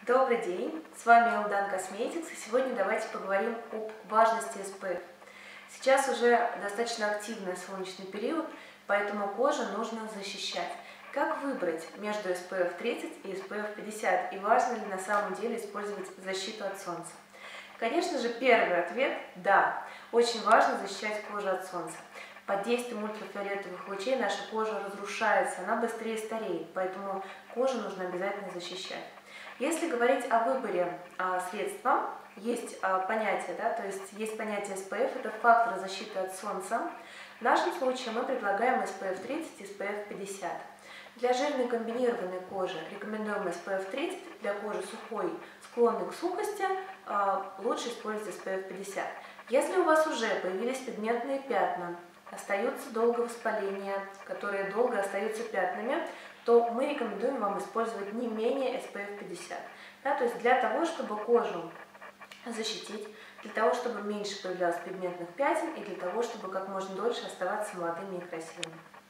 Добрый день, с вами Элдан Косметикс, и сегодня давайте поговорим об важности SPF. Сейчас уже достаточно активный солнечный период, поэтому кожу нужно защищать. Как выбрать между SPF 30 и SPF 50, и важно ли на самом деле использовать защиту от солнца? Конечно же, первый ответ – да, очень важно защищать кожу от солнца. Под действием ультрафиолетовых лучей наша кожа разрушается, она быстрее стареет, поэтому кожу нужно обязательно защищать. Если говорить о выборе средства, есть понятие, то есть есть понятие SPF, это фактор защиты от солнца. В нашем случае мы предлагаем SPF 30 и SPF 50. Для жирной комбинированной кожи рекомендуем SPF 30, для кожи сухой, склонной к сухости, лучше использовать SPF 50. Если у вас уже появились пигментные пятна, остаются долго воспаления, которые долго остаются пятнами, то мы рекомендуем вам использовать не менее SPF 50. То есть для того, чтобы кожу защитить, для того, чтобы меньше появлялось пигментных пятен и для того, чтобы как можно дольше оставаться молодыми и красивыми.